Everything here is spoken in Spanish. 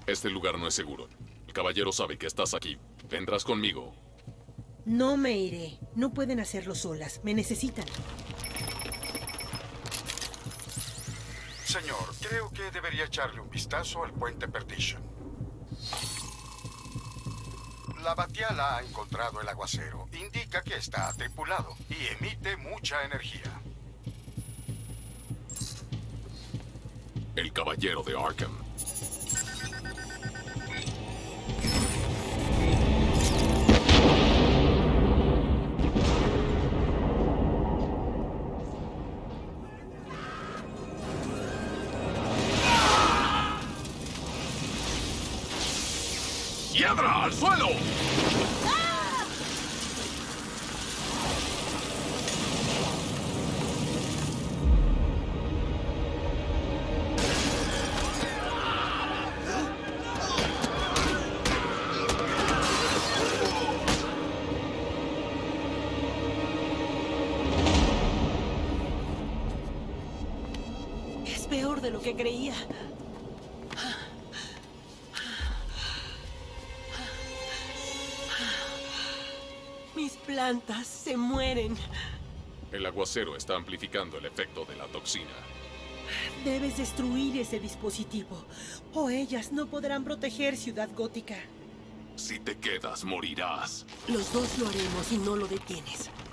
Este lugar no es seguro. El caballero sabe que estás aquí. Vendrás conmigo. No me iré. No pueden hacerlo solas. Me necesitan. Señor, creo que debería echarle un vistazo al puente Perdition. La batiala ha encontrado el aguacero. Indica que está tripulado y emite mucha energía. El caballero de Arkham. ¡Piedra al suelo! Es peor de lo que creía. Mis plantas se mueren. El aguacero está amplificando el efecto de la toxina. Debes destruir ese dispositivo, o ellas no podrán proteger Ciudad Gótica. Si te quedas, morirás. Los dos lo haremos si no lo detienes.